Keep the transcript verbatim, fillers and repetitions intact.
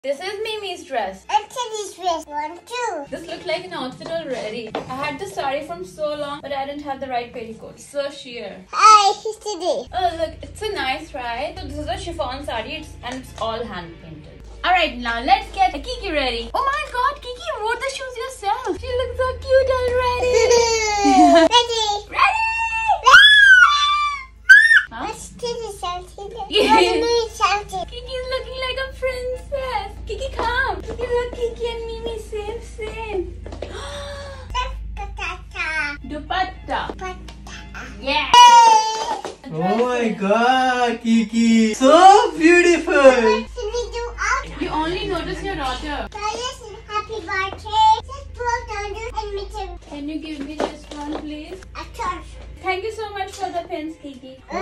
This is Mimi's dress. And Teddy's dress. One, two. This looked like an outfit already. I had this saree from so long, but I didn't have the right petticoat. So sheer. Hi, it's Teddy. Oh look, it's so nice, right? So this is a chiffon saree, it's, and it's all hand painted. Alright, now let's get Kiki ready. Oh my god, Kiki, you wore the shoes yourself. She looks so cute already. Ready. Ready? Huh? What's Teddy shouting? Yeah. What are you shouting? Kiki's looking like a princess. Kiki, come. Kiki, look, Kiki and Mimi, same, same. Dupatta. Yeah. Oh my god, Kiki. So beautiful. What should we do out? You only notice your daughter. Yes, and happy birthday. Just blow candles and meet him. Can you give me this one, please? A torch. Thank you so much for the pins, Kiki. Uh,